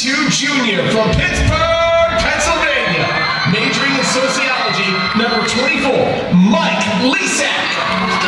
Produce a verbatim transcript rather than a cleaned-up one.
two junior from Pittsburgh, Pennsylvania, majoring in sociology, number twenty-four, Mike Lesak.